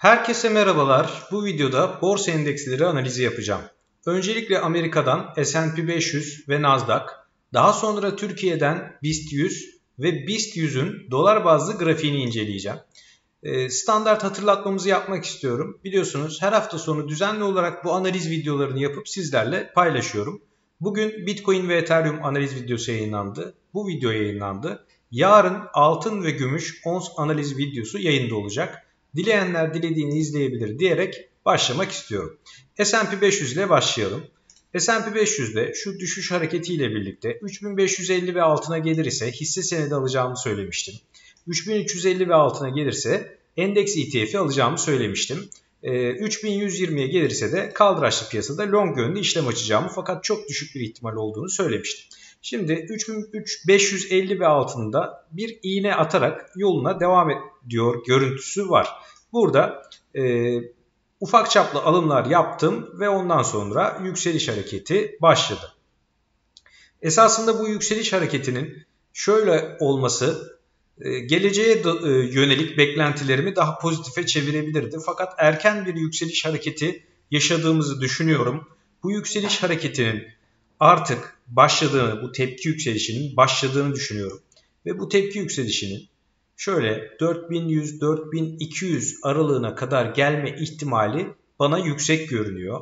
Herkese merhabalar. Bu videoda borsa endeksleri analizi yapacağım. Öncelikle Amerika'dan S&P 500 ve Nasdaq, daha sonra Türkiye'den BIST 100 ve BIST 100'ün dolar bazlı grafiğini inceleyeceğim. Standart hatırlatmamızı yapmak istiyorum. Biliyorsunuz her hafta sonu düzenli olarak bu analiz videolarını yapıp sizlerle paylaşıyorum. Bugün Bitcoin ve Ethereum analiz videosu yayınlandı. Bu video yayınlandı. Yarın altın ve gümüş ons analiz videosu yayında olacak. Dileyenler dilediğini izleyebilir diyerek başlamak istiyorum. S&P 500 ile başlayalım. S&P 500'de şu düşüş hareketiyle birlikte 3550 ve altına gelir ise hisse senedi alacağımı söylemiştim. 3350 ve altına gelirse endeks ETF'i alacağımı söylemiştim. 3120'ye gelirse de kaldıraçlı piyasada long yönlü işlem açacağımı fakat çok düşük bir ihtimal olduğunu söylemiştim. Şimdi 3550 ve altında bir iğne atarak yoluna devam ediyor görüntüsü var. Burada ufak çaplı alımlar yaptım ve ondan sonra yükseliş hareketi başladı. Esasında bu yükseliş hareketinin şöyle olması geleceğe yönelik beklentilerimi daha pozitife çevirebilirdi. Fakat erken bir yükseliş hareketi yaşadığımızı düşünüyorum. Bu yükseliş hareketinin artık başladığını, bu tepki yükselişinin başladığını düşünüyorum. Ve bu tepki yükselişinin şöyle 4100-4200 aralığına kadar gelme ihtimali bana yüksek görünüyor.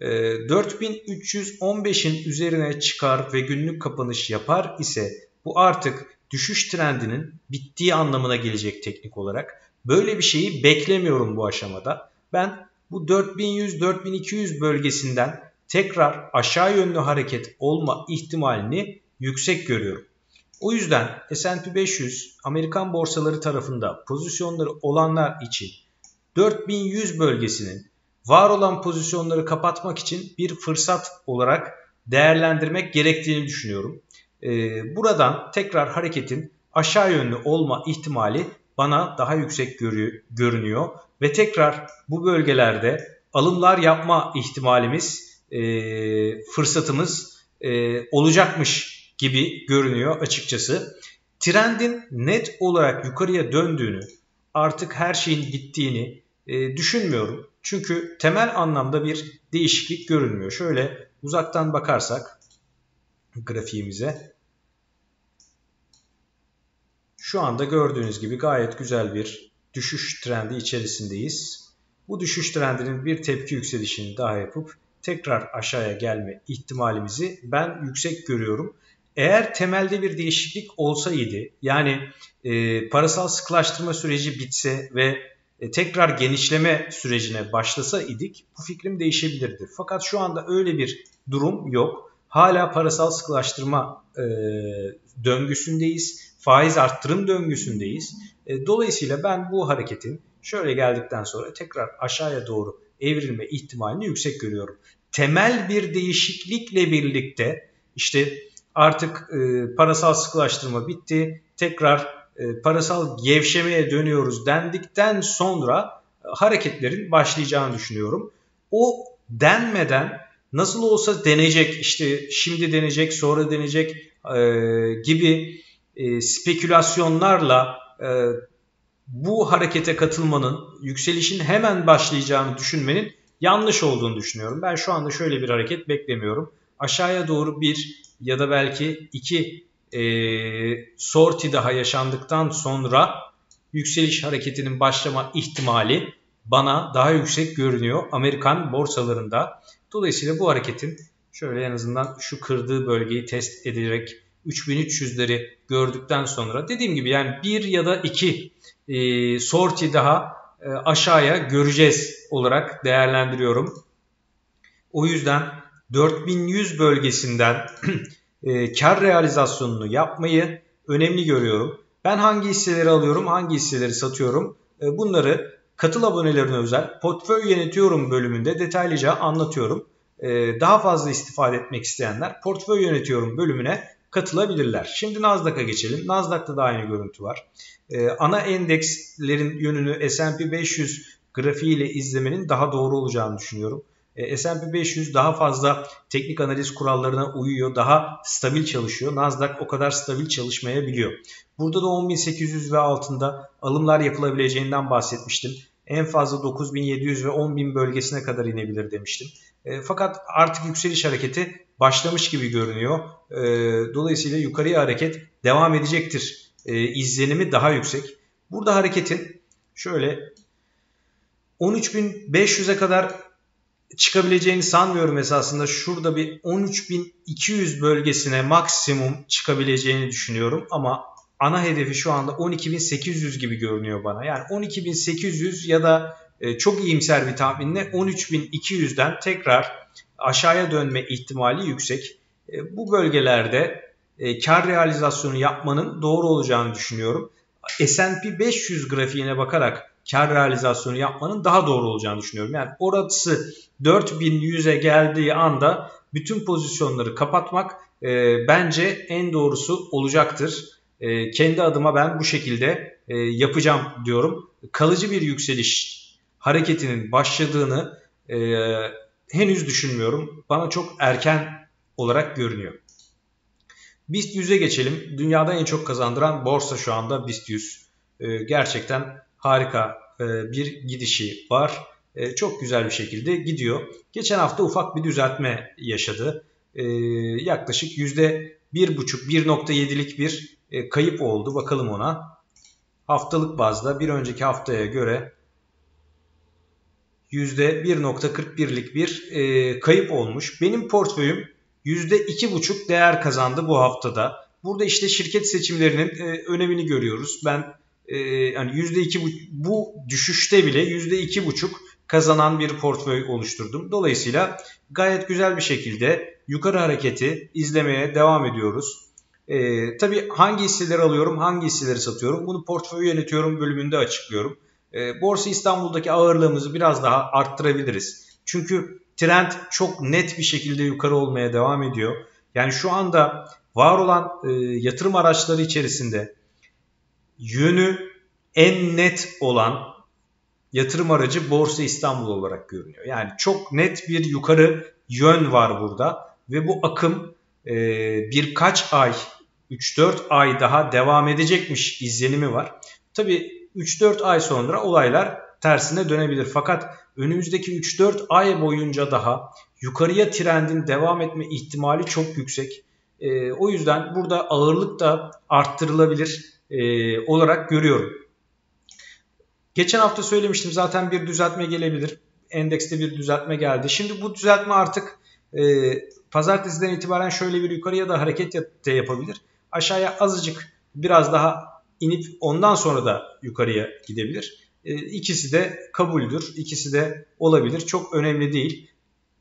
4315'in üzerine çıkar ve günlük kapanış yapar ise bu artık düşüş trendinin bittiği anlamına gelecek teknik olarak. Böyle bir şeyi beklemiyorum bu aşamada. Ben bu 4100-4200 bölgesinden tekrar aşağı yönlü hareket olma ihtimalini yüksek görüyorum. O yüzden S&P 500 Amerikan borsaları tarafında pozisyonları olanlar için 4100 bölgesinin var olan pozisyonları kapatmak için bir fırsat olarak değerlendirmek gerektiğini düşünüyorum. Buradan tekrar hareketin aşağı yönlü olma ihtimali bana daha yüksek görünüyor ve tekrar bu bölgelerde alımlar yapma ihtimalimiz, fırsatımız olacakmış gibi görünüyor açıkçası. Trendin net olarak yukarıya döndüğünü, artık her şeyin bittiğini düşünmüyorum. Çünkü temel anlamda bir değişiklik görünmüyor. Şöyle uzaktan bakarsak grafiğimize, şu anda gördüğünüz gibi gayet güzel bir düşüş trendi içerisindeyiz. Bu düşüş trendinin bir tepki yükselişini daha yapıp tekrar aşağıya gelme ihtimalimizi ben yüksek görüyorum. Eğer temelde bir değişiklik olsaydı, yani parasal sıkılaştırma süreci bitse ve tekrar genişleme sürecine başlasa idik, bu fikrim değişebilirdi. Fakat şu anda öyle bir durum yok. Hala parasal sıkılaştırma döngüsündeyiz. Faiz arttırım döngüsündeyiz. Dolayısıyla ben bu hareketin şöyle geldikten sonra tekrar aşağıya doğru evrilme ihtimalini yüksek görüyorum. Temel bir değişiklikle birlikte işte artık parasal sıkılaştırma bitti, tekrar parasal gevşemeye dönüyoruz dendikten sonra hareketlerin başlayacağını düşünüyorum. O denmeden nasıl olsa denecek, işte şimdi denecek, sonra denecek gibi spekülasyonlarla bu harekete katılmanın, yükselişin hemen başlayacağını düşünmenin yanlış olduğunu düşünüyorum. Ben şu anda şöyle bir hareket beklemiyorum. Aşağıya doğru bir ya da belki iki sorti daha yaşandıktan sonra yükseliş hareketinin başlama ihtimali bana daha yüksek görünüyor Amerikan borsalarında. Dolayısıyla bu hareketin şöyle en azından şu kırdığı bölgeyi test ederek 3300'leri gördükten sonra dediğim gibi yani bir ya da iki sorti daha aşağıya göreceğiz olarak değerlendiriyorum. O yüzden 4100 bölgesinden kar realizasyonunu yapmayı önemli görüyorum. Ben hangi hisseleri alıyorum, hangi hisseleri satıyorum bunları katıl abonelerine özel portföy yönetiyorum bölümünde detaylıca anlatıyorum. Daha fazla istifade etmek isteyenler portföy yönetiyorum bölümüne katılabilirler. Şimdi Nasdaq'a geçelim. Nasdaq'ta da aynı görüntü var. Ana endekslerin yönünü S&P 500 grafiğiyle izlemenin daha doğru olacağını düşünüyorum. S&P 500 daha fazla teknik analiz kurallarına uyuyor, daha stabil çalışıyor. Nasdaq o kadar stabil çalışmayabiliyor. Burada da 10.800 ve altında alımlar yapılabileceğinden bahsetmiştim. en fazla 9.700 ve 10.000 bölgesine kadar inebilir demiştim. Fakat artık yükseliş hareketi başlamış gibi görünüyor. Dolayısıyla yukarıya hareket devam edecektir. İzlenimi daha yüksek. Burada hareketin şöyle 13.500'e kadar çıkabileceğini sanmıyorum esasında. Şurada bir 13.200 bölgesine maksimum çıkabileceğini düşünüyorum. Ama ana hedefi şu anda 12.800 gibi görünüyor bana. Yani 12.800 ya da çok iyimser bir tahminle 13.200'den tekrar aşağıya dönme ihtimali yüksek. Bu bölgelerde kar realizasyonu yapmanın doğru olacağını düşünüyorum. S&P 500 grafiğine bakarak kar realizasyonu yapmanın daha doğru olacağını düşünüyorum. Yani orası 4100'e geldiği anda bütün pozisyonları kapatmak bence en doğrusu olacaktır. Kendi adıma ben bu şekilde yapacağım diyorum. Kalıcı bir yükseliş hareketinin başladığını henüz düşünmüyorum. Bana çok erken olarak görünüyor. BIST 100'e geçelim. Dünyada en çok kazandıran borsa şu anda BIST 100. Gerçekten harika bir gidişi var. Çok güzel bir şekilde gidiyor. Geçen hafta ufak bir düzeltme yaşadı. Yaklaşık %1,5-1,7'lik bir kayıp oldu. Bakalım ona. Haftalık bazda bir önceki haftaya göre %1,41'lik bir kayıp olmuş. Benim portföyüm %2,5 değer kazandı bu haftada. Burada işte şirket seçimlerinin önemini görüyoruz. Ben yani %2 bu düşüşte bile %2,5 kazanan bir portföy oluşturdum. Dolayısıyla gayet güzel bir şekilde yukarı hareketi izlemeye devam ediyoruz. Tabii hangi hisseleri alıyorum, hangi hisseleri satıyorum bunu portföy yönetiyorum bölümünde açıklıyorum. Borsa İstanbul'daki ağırlığımızı biraz daha arttırabiliriz. Çünkü trend çok net bir şekilde yukarı olmaya devam ediyor. Yani şu anda var olan yatırım araçları içerisinde yönü en net olan yatırım aracı Borsa İstanbul olarak görünüyor. Yani çok net bir yukarı yön var burada ve bu akım birkaç ay, 3-4 ay daha devam edecekmiş izlenimi var. Tabii 3-4 ay sonra olaylar tersine dönebilir. Fakat önümüzdeki 3-4 ay boyunca daha yukarıya trendin devam etme ihtimali çok yüksek. O yüzden burada ağırlık da arttırılabilir olarak görüyorum. Geçen hafta söylemiştim zaten bir düzeltme gelebilir. Endekste bir düzeltme geldi. Şimdi bu düzeltme artık pazartesiden itibaren şöyle bir yukarıya da hareket de yapabilir. Aşağıya azıcık biraz daha inip ondan sonra da yukarıya gidebilir. İkisi de kabuldür. İkisi de olabilir. Çok önemli değil.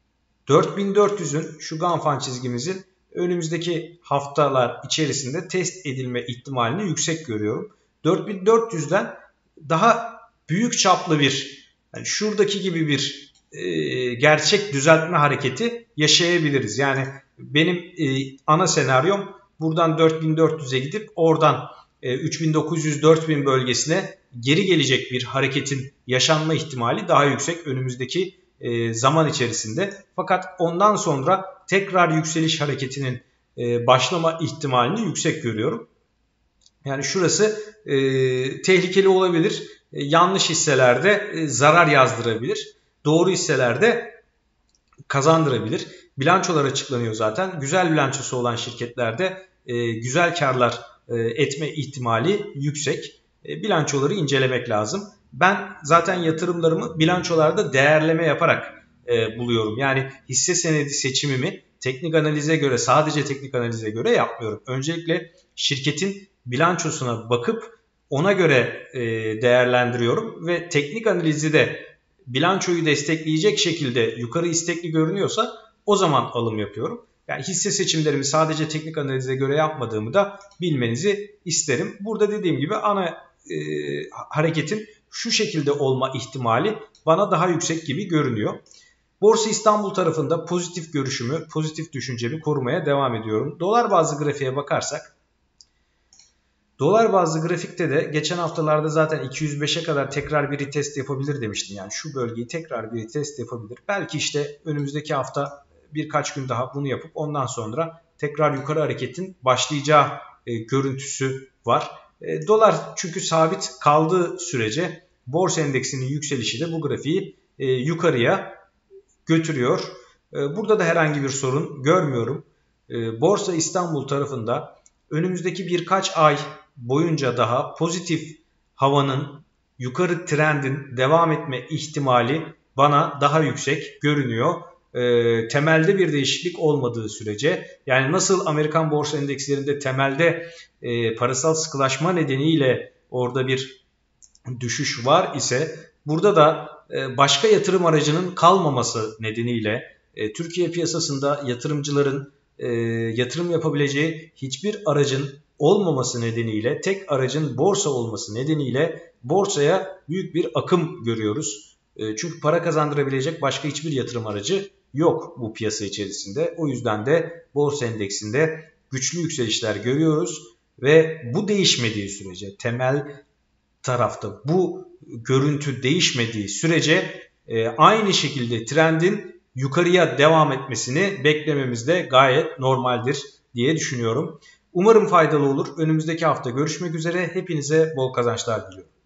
4400'ün şu Ganfan çizgimizin önümüzdeki haftalar içerisinde test edilme ihtimalini yüksek görüyorum. 4400'den daha büyük çaplı bir yani şuradaki gibi bir gerçek düzeltme hareketi yaşayabiliriz. Yani benim ana senaryom buradan 4400'e gidip oradan 3900-4000 bölgesine geri gelecek bir hareketin yaşanma ihtimali daha yüksek önümüzdeki zaman içerisinde. Fakat ondan sonra tekrar yükseliş hareketinin başlama ihtimalini yüksek görüyorum. Yani şurası tehlikeli olabilir. Yanlış hisselerde zarar yazdırabilir. Doğru hisselerde kazandırabilir. Bilançolar açıklanıyor zaten. Güzel bilançosu olan şirketlerde güzel karlar etme ihtimali yüksek. Bilançoları incelemek lazım. Ben zaten yatırımlarımı bilançolarda değerleme yaparak buluyorum. Yani hisse senedi seçimimi teknik analize göre, sadece teknik analize göre yapmıyorum. Öncelikle şirketin bilançosuna bakıp ona göre değerlendiriyorum ve teknik analizi de bilançoyu destekleyecek şekilde yukarı istekli görünüyorsa o zaman alım yapıyorum. Yani hisse seçimlerimi sadece teknik analize göre yapmadığımı da bilmenizi isterim. Burada dediğim gibi ana hareketin şu şekilde olma ihtimali bana daha yüksek gibi görünüyor. Borsa İstanbul tarafında pozitif görüşümü, pozitif düşüncemi korumaya devam ediyorum. Dolar bazlı grafiğe bakarsak, dolar bazlı grafikte de geçen haftalarda zaten 205'e kadar tekrar bir retest yapabilir demiştim. Yani şu bölgeyi tekrar bir retest yapabilir. Belki işte önümüzdeki hafta birkaç gün daha bunu yapıp ondan sonra tekrar yukarı hareketin başlayacağı görüntüsü var. Dolar çünkü sabit kaldığı sürece borsa endeksinin yükselişi de bu grafiği yukarıya götürüyor. Burada da herhangi bir sorun görmüyorum. Borsa İstanbul tarafında önümüzdeki birkaç ay boyunca daha pozitif havanın, yukarı trendin devam etme ihtimali bana daha yüksek görünüyor. Temelde bir değişiklik olmadığı sürece, yani nasıl Amerikan borsa endekslerinde temelde parasal sıkılaşma nedeniyle orada bir düşüş var ise, burada da başka yatırım aracının kalmaması nedeniyle Türkiye piyasasında yatırımcıların yatırım yapabileceği hiçbir aracın olmaması nedeniyle, tek aracın borsa olması nedeniyle borsaya büyük bir akım görüyoruz. Çünkü para kazandırabilecek başka hiçbir yatırım aracı yok bu piyasa içerisinde. O yüzden de borsa endeksinde güçlü yükselişler görüyoruz ve bu değişmediği sürece, temel tarafta bu görüntü değişmediği sürece aynı şekilde trendin yukarıya devam etmesini beklememiz de gayet normaldir diye düşünüyorum. Umarım faydalı olur. Önümüzdeki hafta görüşmek üzere. Hepinize bol kazançlar diliyorum.